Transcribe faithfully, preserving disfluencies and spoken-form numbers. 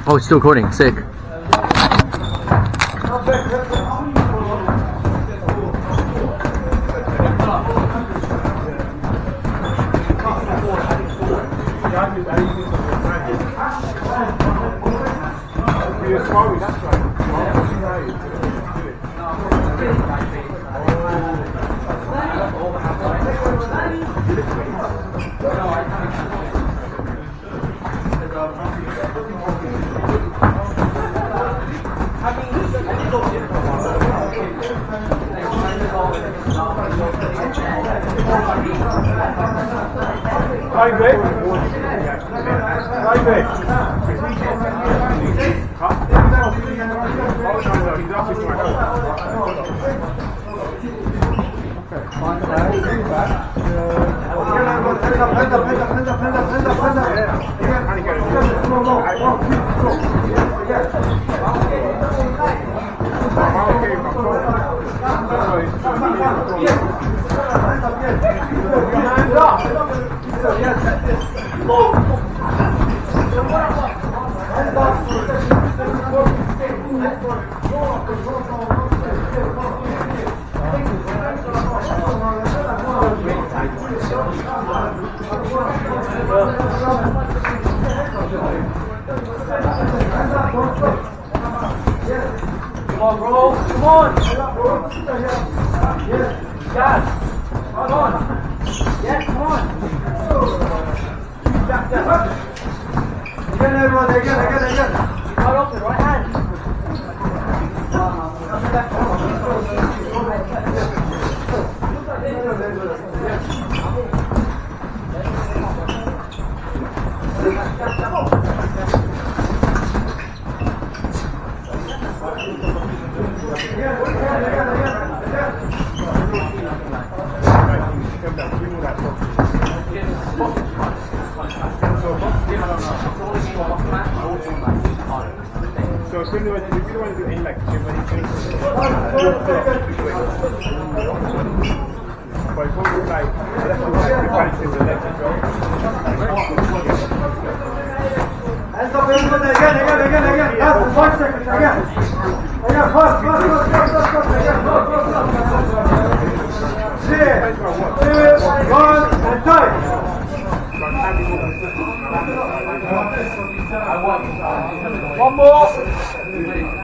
Oh, it's still recording. Sick. Hi, Greg. Hi, Greg. Come on, bro. Come on. Yes. Come on. Yes, come on. Again, everyone. Again, again, again. Right off the right hand. So similar to if you don't want to do any like similar things, but if you like left and right, you can't see the left and go. Hands up everybody again, again, again, again. Last one second, again. Again, fast, fast, fast, fast, fast, again. Three, two, one, and time. One more.